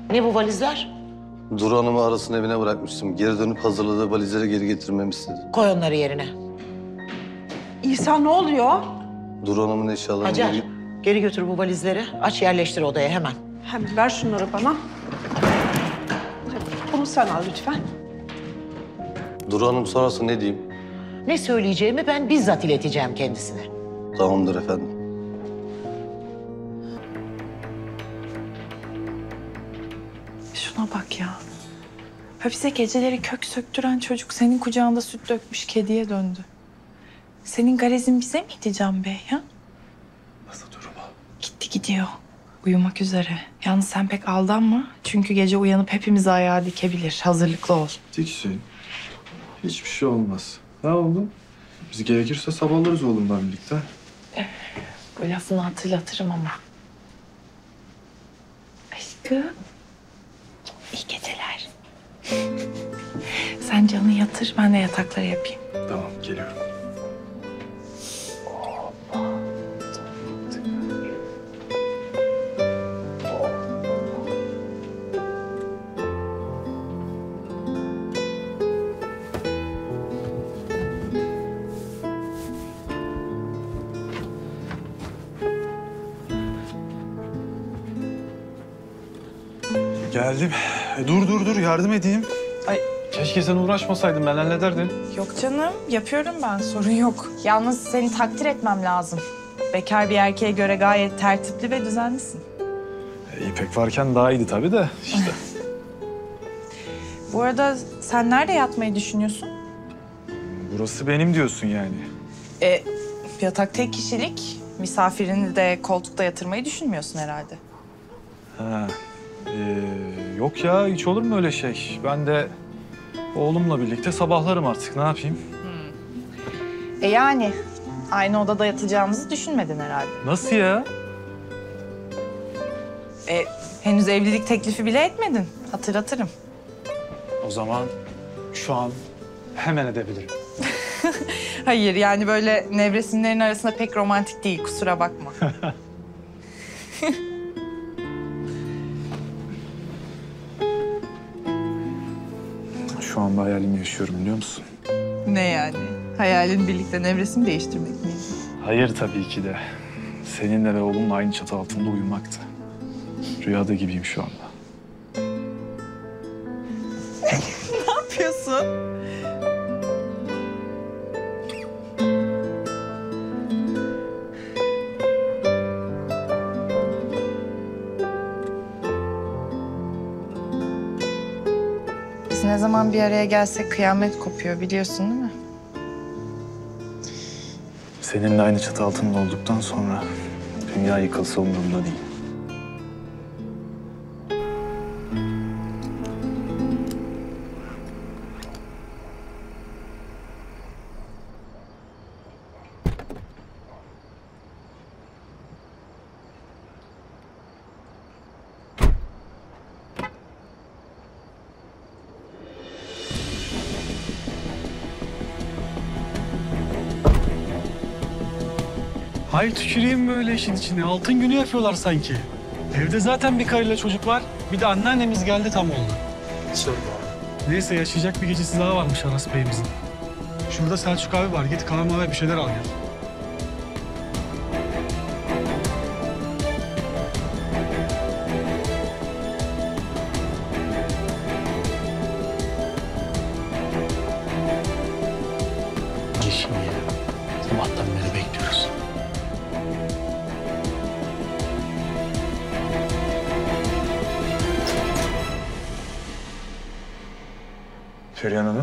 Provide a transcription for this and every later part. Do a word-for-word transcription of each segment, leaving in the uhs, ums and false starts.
Ne bu valizler? Duru Hanım'ı arasını evine bırakmıştım. Geri dönüp hazırladığı valizleri geri getirmemi istedi. Koy onları yerine. İhsan ne oluyor? Duru Hanım'ın eşyalarını Hacer, geri... geri götür bu valizleri. Aç yerleştir odaya hemen. Hem ver şunları bana. Bunu sen al lütfen. Duru Hanım sorarsa ne diyeyim? Ne söyleyeceğimi ben bizzat ileteceğim kendisine. Tamamdır efendim. Şuna bak ya. Hapise geceleri kök söktüren çocuk senin kucağında süt dökmüş kediye döndü. Senin garezin bize miydi Can Bey ya? Nasıl durumu? Gitti gidiyor. Uyumak üzere. Yalnız sen pek aldanma. Çünkü gece uyanıp hepimizi ayağa dikebilir. Hazırlıklı ol. Diksin. Hiçbir şey olmaz. Ne oldu? Biz gerekirse sabahlarız oğlumla birlikte. Bu lafını hatırlatırım ama. Aşkım. İyi geceler. Sen canını yatır, ben de yatakları yapayım. Tamam, geliyorum. Geldim. E, dur dur dur yardım edeyim. Ay. Keşke sen uğraşmasaydın, ben hallederdim. Yok canım, yapıyorum ben. Sorun yok. Yalnız seni takdir etmem lazım. Bekar bir erkeğe göre gayet tertipli ve düzenlisin. E, İpek varken daha iyiydi tabii de işte. Bu arada sen nerede yatmayı düşünüyorsun? Burası benim diyorsun yani. E, yatak tek kişilik. Misafirini de koltukta yatırmayı düşünmüyorsun herhalde. Ha. Ee, yok ya, hiç olur mu öyle şey? Ben de oğlumla birlikte sabahlarım artık, ne yapayım? E yani aynı odada yatacağımızı düşünmedin herhalde. Nasıl ya? E, henüz evlilik teklifi bile etmedin. Hatırlatırım. O zaman şu an hemen edebilirim. Hayır yani böyle nevresimlerin arasında pek romantik değil, kusura bakma. Şu anda hayalimi yaşıyorum, biliyor musun? Ne yani? Hayalin birlikte nevresim değiştirmek miydi? Hayır tabii ki de. Seninle ve oğlumla aynı çatı altında uyumaktı. Rüyada gibiyim şu anda. Ne yapıyorsun? Biz ne zaman bir araya gelsek kıyamet kopuyor, biliyorsun değil mi? Seninle aynı çatı altında olduktan sonra dünya yıkılsa umurumda değil. Hay tüküreyim böyle işin içine. Altın günü yapıyorlar sanki. Evde zaten bir karıyla çocuk var. Bir de anneannemiz geldi, tam oldu. Neyse, yaşayacak bir gecesi daha varmış Aras Bey'imizin. Şurada Selçuk abi var. Git kahve mavi bir şeyler al gel. Yeşil ya. Sabahtan beri bekliyoruz. Perihan Hanım.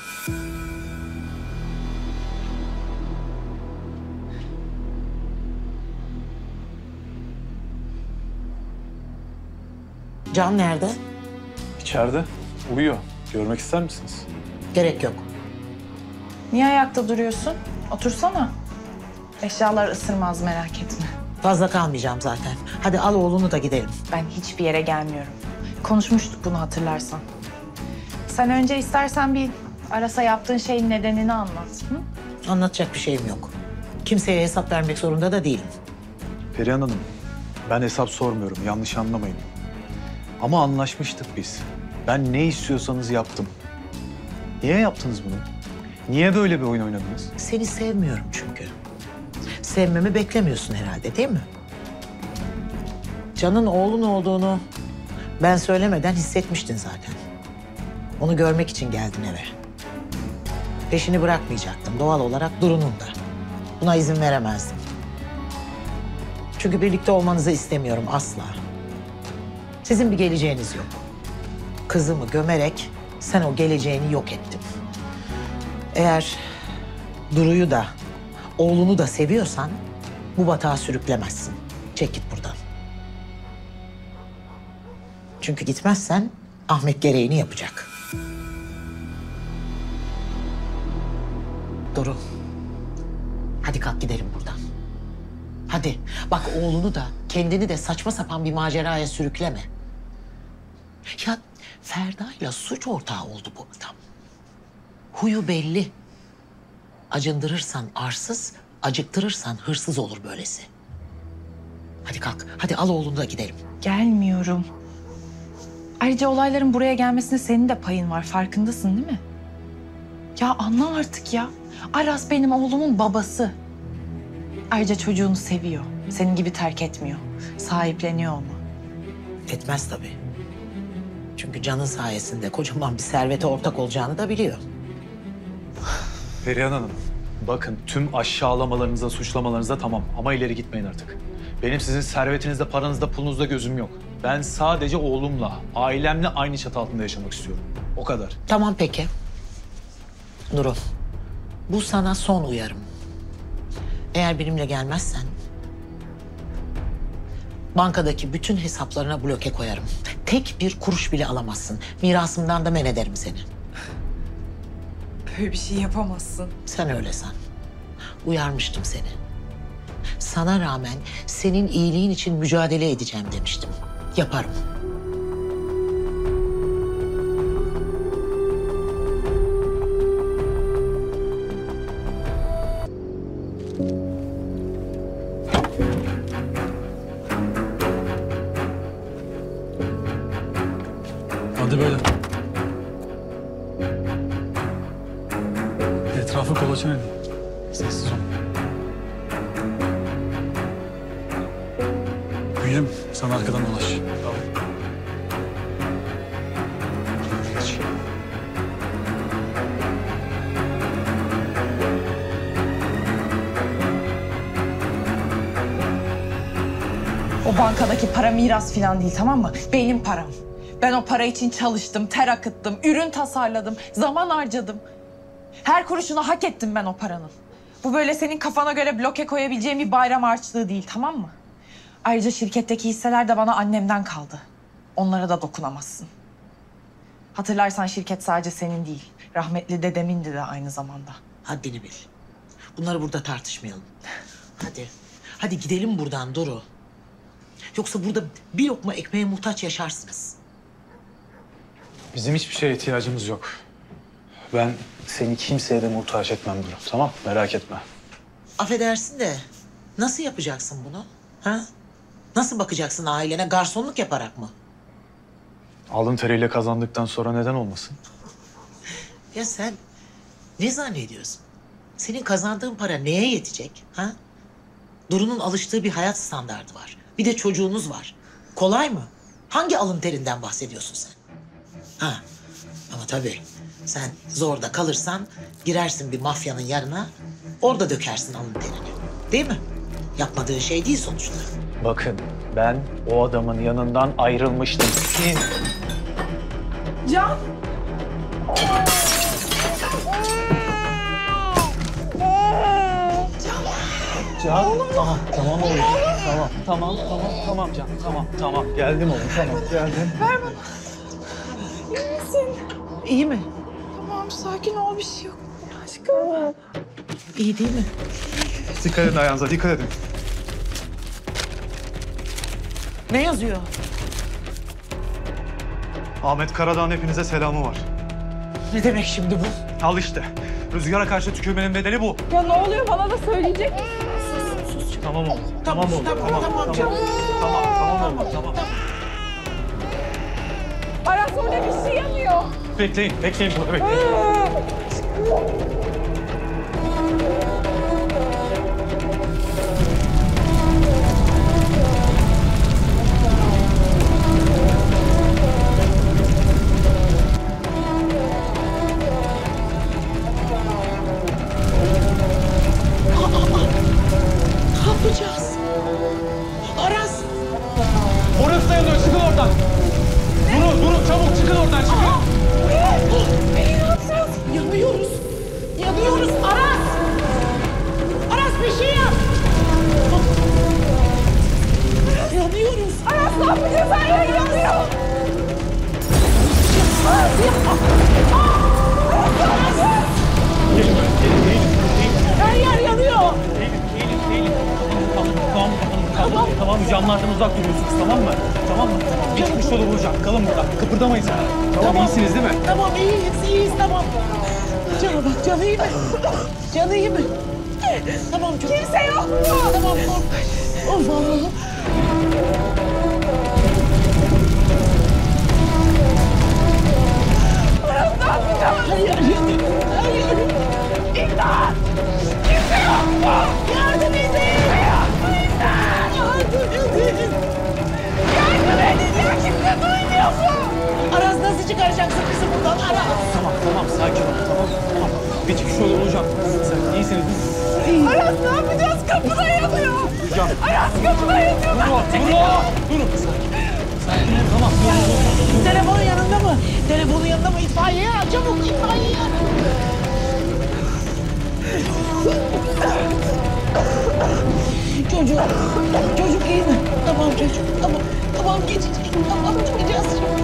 Can nerede? İçeride. Uyuyor. Görmek ister misiniz? Gerek yok. Niye ayakta duruyorsun? Otursana. Eşyalar ısırmaz, merak etme. Fazla kalmayacağım zaten. Hadi al oğlunu da gidelim. Ben hiçbir yere gelmiyorum. Konuşmuştuk bunu, hatırlarsan. Sen önce istersen bir Aras'a yaptığın şeyin nedenini anlat. Hı? Anlatacak bir şeyim yok. Kimseye hesap vermek zorunda da değilim. Perihan Hanım, ben hesap sormuyorum. Yanlış anlamayın. Ama anlaşmıştık biz. Ben ne istiyorsanız yaptım. Niye yaptınız bunu? Niye böyle bir oyun oynadınız? Seni sevmiyorum çünkü. Sevmemi beklemiyorsun herhalde değil mi? Can'ın oğlun olduğunu ben söylemeden hissetmiştin zaten. Onu görmek için geldin eve. Peşini bırakmayacaktım doğal olarak Duru'nun da. Buna izin veremezdim. Çünkü birlikte olmanızı istemiyorum asla. Sizin bir geleceğiniz yok. Kızımı gömerek sen o geleceğini yok ettin. Eğer Duru'yu da oğlunu da seviyorsan bu batağa sürüklemezsin. Çek git buradan. Çünkü gitmezsen Ahmet gereğini yapacak. Duru. Hadi kalk gidelim buradan. Hadi bak oğlunu da kendini de saçma sapan bir maceraya sürükleme. Ya Ferda'yla suç ortağı oldu bu adam. Huyu belli. Acındırırsan arsız, acıktırırsan hırsız olur böylesi. Hadi kalk, hadi al oğlunu da gidelim. Gelmiyorum. Ayrıca olayların buraya gelmesine senin de payın var. Farkındasın değil mi? Ya anla artık ya. Aras benim oğlumun babası. Ayrıca çocuğunu seviyor. Senin gibi terk etmiyor. Sahipleniyor onu. Etmez tabii. Çünkü Can'ın sayesinde kocaman bir servete ortak olacağını da biliyor. Perihan Hanım, bakın tüm aşağılamalarınıza, suçlamalarınıza tamam ama ileri gitmeyin artık. Benim sizin servetinizde, paranızda, pulunuzda gözüm yok. Ben sadece oğlumla, ailemle aynı çatı altında yaşamak istiyorum. O kadar. Tamam peki. Nurul, bu sana son uyarım. Eğer benimle gelmezsen bankadaki bütün hesaplarına bloke koyarım. Tek bir kuruş bile alamazsın. Mirasımdan da men ederim seni. Böyle bir şey yapamazsın. Sen öyle san. Uyarmıştım seni. Sana rağmen senin iyiliğin için mücadele edeceğim demiştim. Yaparım. Hadi böyle. Etrafı kolaçan edin. Sessiz ol. Gülüm, sen arkadan dolaş. Tamam. Geç. O bankadaki para miras falan değil, tamam mı? Benim param. Ben o para için çalıştım, ter akıttım, ürün tasarladım, zaman harcadım. Her kuruşunu hak ettim ben o paranın. Bu böyle senin kafana göre bloke koyabileceğin bir bayram harçlığı değil, tamam mı? Ayrıca şirketteki hisseler de bana annemden kaldı. Onlara da dokunamazsın. Hatırlarsan şirket sadece senin değil, rahmetli dedemindi de aynı zamanda. Haddini bil. Bunları burada tartışmayalım. Hadi. Hadi gidelim buradan Duru. Yoksa burada bir lokma ekmeğe muhtaç yaşarsınız. Bizim hiçbir şeye ihtiyacımız yok. Ben seni kimseye de muhtaç etmem Duru. Tamam, merak etme. Affedersin de nasıl yapacaksın bunu? Ha? Nasıl bakacaksın ailene? Garsonluk yaparak mı? Alın teriyle kazandıktan sonra neden olmasın? Ya sen ne zannediyorsun? Senin kazandığın para neye yetecek? Ha? Duru'nun alıştığı bir hayat standardı var. Bir de çocuğunuz var. Kolay mı? Hangi alın terinden bahsediyorsun sen? Ha. Ama tabii sen zorda kalırsan girersin bir mafyanın yanına, orada dökersin alın terini. Değil mi? Yapmadığın şey değil sonuçta. Bakın, ben o adamın yanından ayrılmıştım. Kim? Can! Can. Tamam, tamam oğlum. Tamam, tamam, tamam, tamam Can. Tamam, tamam. Geldim oğlum, tamam. Geldim. İyi mi? Tamam, sakin ol, bir şey yok. Aşkım. İyi değil mi? Dikkat edin ayağınıza, dikkat edin. Ne yazıyor? Ahmet Karadağ'ın hepinize selamı var. Ne demek şimdi bu? Al işte. Rüzgara karşı tükürmenin bedeli bu. Ya ne oluyor, bana da söyleyecek. Tamam oğlum. Tamam, Tamam oğlum. tamam, Tamam, tamam tamam. canım. Tamam, tamam oğlum. Tamam. yanıyor. Bekleyin, bekleyin burada bekleyin. Ne yapacağız? Aras! Orası dayanıyor, çıkın oradan. Durun, durun, çabuk çıkın oradan, çıkın. Ne yapacağız? Yanıyoruz. Yanıyoruz Aras! Aras bir şey yap! Yanıyoruz. Aras ne yapacağız? Her yer yanıyor. Gelin, gelin, gelin, gelin. Her yer yanıyor. Eğilin, eğilin, eğilin. Tamam, tamam, tamam, tamam, tamam. Camlardan uzak duruyorsunuz, tamam mı? Tamam mı? Bir çıkış yolu bulacağım. Kalın burada. Kıpırdamayın sen. Tamam, iyisiniz değil mi? Tamam iyiyiz, iyiyiz tamam. Cana bak, canı iyi mi? Canı iyi mi? Tamam canım. Kimse yok mu? Tamam korkma. Of Allah'ım. Aras ne yapacağız? Hayır, hayır, hayır. İmdat! Kimse yok mu? Yardım edin! İmdat! Yardım edin! Yardım edin ya, kimse duymuyor mu? Aras nasıl çıkaracaksın bizi buradan Aras? Tamam, tamam, sakin ol, tamam, tamam. Bir çıkış yolu bulacağım. Sen iyisiniz değil mi? Aras ne yapacağız? Kapıda yanıyor. Bulacağım. Aras kapıda yanıyor. Durun, durun, durun. Sakin, sakin ol, tamam. Dur, dur, dur. Telefonun yanında mı? Telefonun yanında mı? İtfaiyeyi ara, çabuk itfaiyeyi ara. Çocuk, çocuk iyi mi? Tamam çocuk, tamam. Tamam geçecek, tamam çıkacağız şimdi.